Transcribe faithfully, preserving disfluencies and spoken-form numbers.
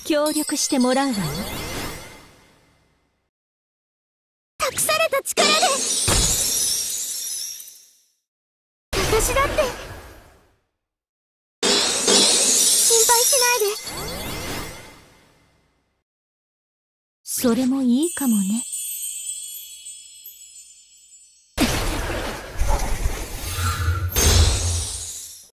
協力してもらうわよ。 託された力で私だって心配しないで。 それもいいかもね。